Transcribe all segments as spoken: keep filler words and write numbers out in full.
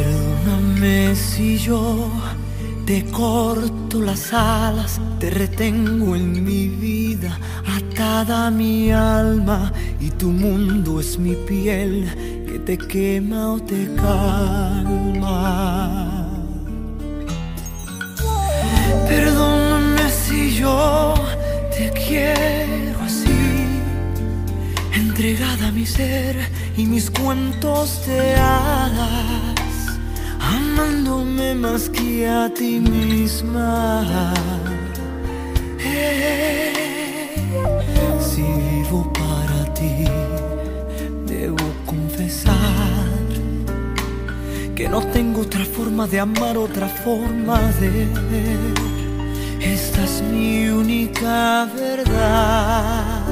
Perdóname si yo te corto las alas, te retengo en mi vida, atada a mi alma, y tu mundo es mi piel que te quema o te calma. Perdóname si yo te quiero así, entregada a mi ser y mis cuentos de hadas, amándome más que a ti misma. Eh, si vivo para ti, debo confesar que no tengo otra forma de amar, otra forma de ver. Esta es mi única verdad.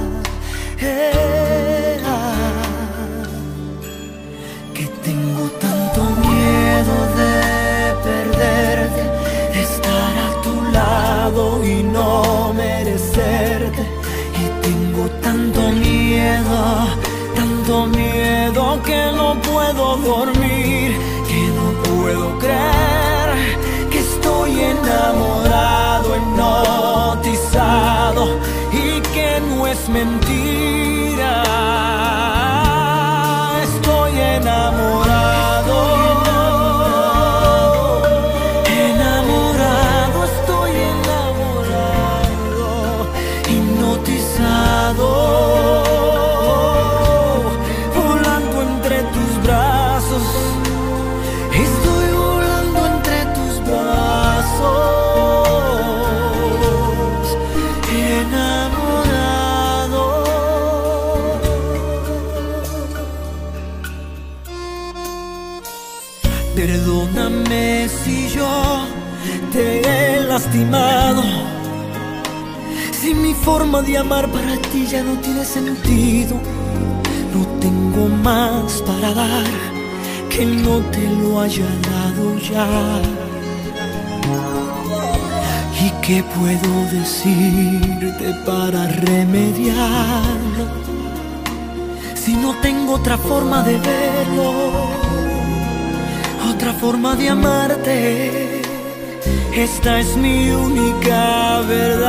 Eh, ah, que tengo tanto miedo de perderte, de estar a tu lado y no merecerte. Y tengo tanto miedo, tanto miedo que no puedo dormir, que no puedo creer que estoy enamorado, hipnotizado, y que no es mentira. Estoy enamorado, enamorado, estoy enamorado, hipnotizado, volando entre tus brazos. Estoy volando entre tus brazos, enamorado. Perdóname si yo te he lastimado, si mi forma de amar para ti ya no tiene sentido. No tengo más para dar que no te lo haya dado ya. ¿Y qué puedo decirte para remediarlo, si no tengo otra forma de verlo, otra forma de amarte? Esta es mi única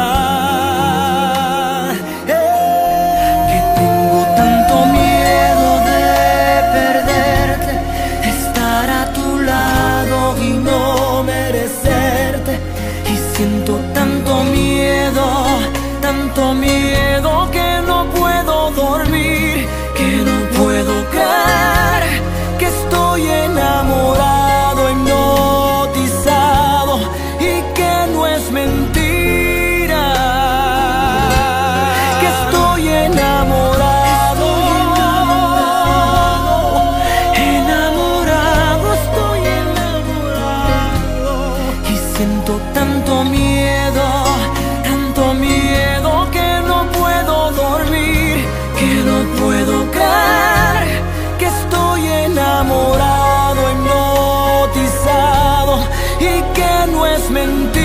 verdad. Eh, que tengo tanto miedo de perderte, de estar a tu lado y no merecerte. Y siento tanto miedo, tanto miedo que no puedo dormir, que no puedo creer que estoy enamorado, hipnotizado, y que no es mentira. Que estoy enamorado, enamorado, estoy enamorado. Y siento tanto miedo, tanto miedo que no puedo dormir, que no puedo creer que estoy enamorado, hipnotizado, y que no es mentira.